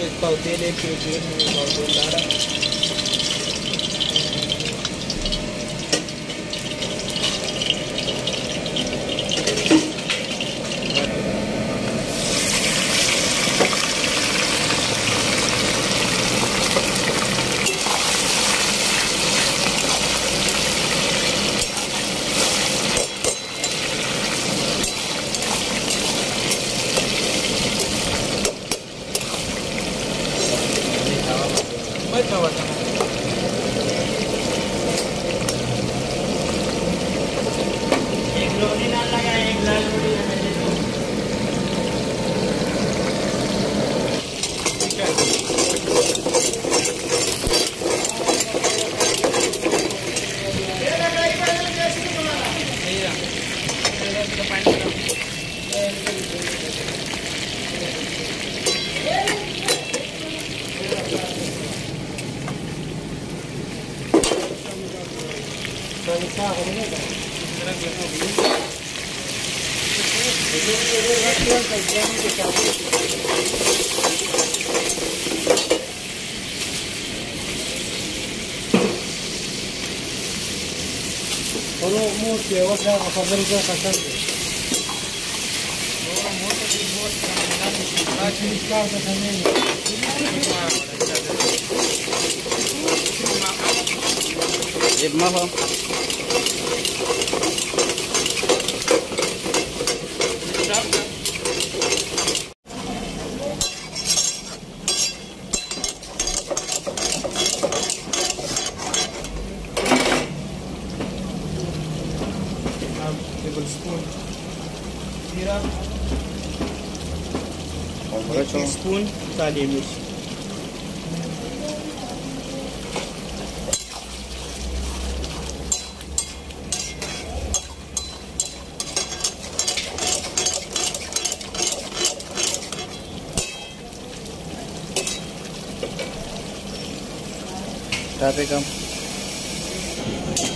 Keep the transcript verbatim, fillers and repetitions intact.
एक पाव तेल, एक किलो तेल में एक पाव तेल डाला। बैठा हुआ था एक रोटी नान लगा, एक लाल रोटी लगा दे दो। ठीक है, Kalau mau cewek dah apa benda kasar. Kalau mau tu dibuat dengan lagi besar macam ni. Jep mah. Tablespoon जीरा और एक टीस्पून काली मिर्च। Tapi kamu